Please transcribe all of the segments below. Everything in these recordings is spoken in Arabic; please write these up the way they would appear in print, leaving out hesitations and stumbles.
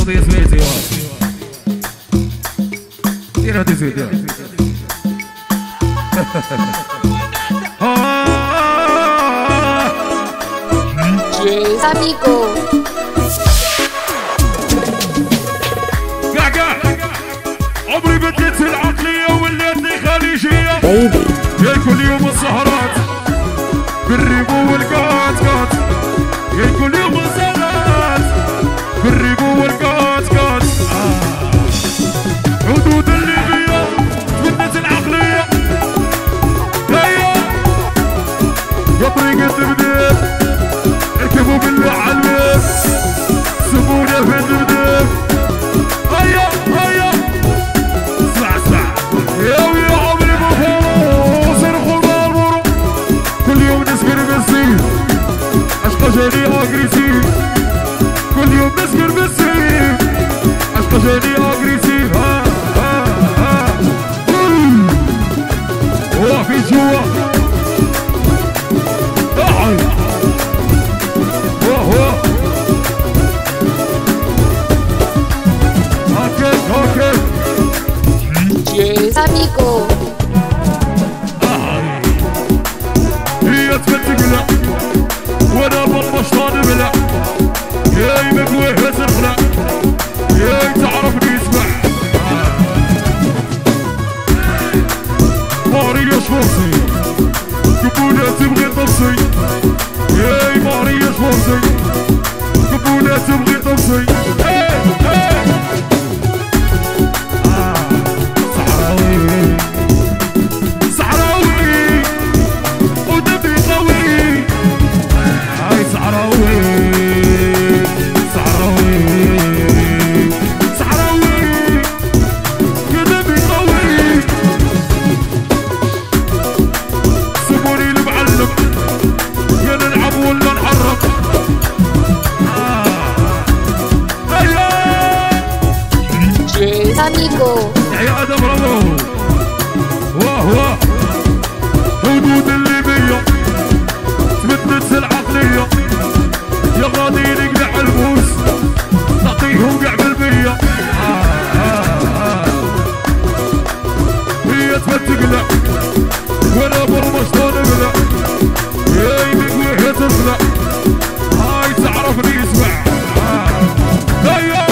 صوتي سميتي دير هادي زيد دير Amigo. كاع عمري بديت العقلية وليتني خليجية يا كل يوم السهرات بالريبو والكات كات يا كل يوم السهرات بالريبو والكات كات حدود الليبية بديت العقلية هيا يا طريقة تبديل اركبوا بالله عالبيت سيبونا في الدبدب هيا هيا اسمع يا عمري مفهوم صرخوا المرمور كل يوم نسكر بالسيف عشقة جاني اغريسيف كل يوم نسكر بالسيف عشقة جاني اغريسيف هو في جوا Amigo. هي تفتقلا وانا بطشطان بلا ياي مقويه تخلع ياي تعرفني اسمع ماريا شفرسي قبولة تبغي طبسي ياي ماريا شفرسي قبولة تبغي طبسي Amigo. يا ادم رمو واه حدود الليبية تبدلت العقلية يا غادي نقلع البوس نعطيهم قاع بالمية هي تفتقلع وانا برمشطان بلا ياي مقويه تطلع هاي تعرفني اسمع هيا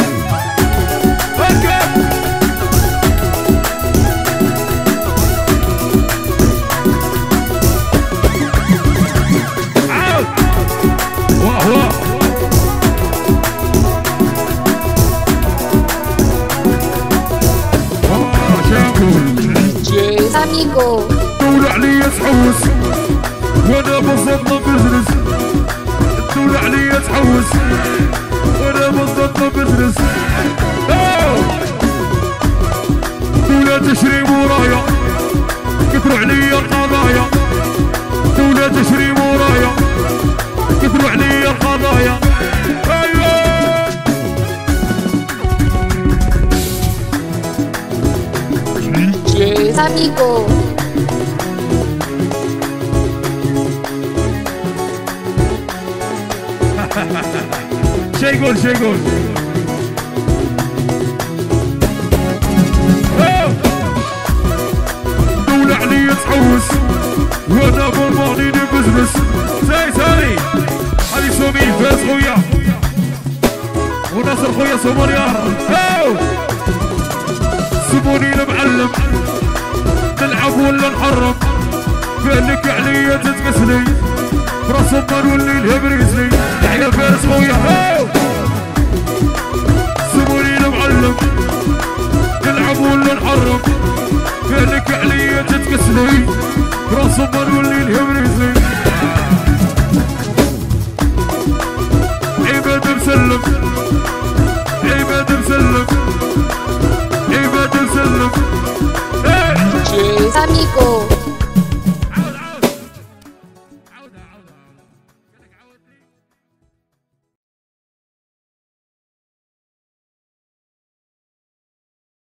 Amigo. دول علي تحوس وانا بصدنا بزنس دول علي تحوس وانا بصدنا بزنس دول تشري ورايا كثروا علي القضايا دول تشري ورايا كثروا علي القضايا Amigo. شي يقول دول علي تحوس وانا برماني بزنس زي ثاني هذي سومي فاز خويا وناصر خويا سومريا سيبوني المعلم نلعب ولا نحرم بالك عليا تتكسلي براس النار واللي الهبريسلي تحيا فارس خويا سيبوني المعلم نلعب ولا نحرم بالك عليا تتكسلي براس النار واللي الهبريسلي عباد مسلم عباد مسلم عباد مسلم Amigo.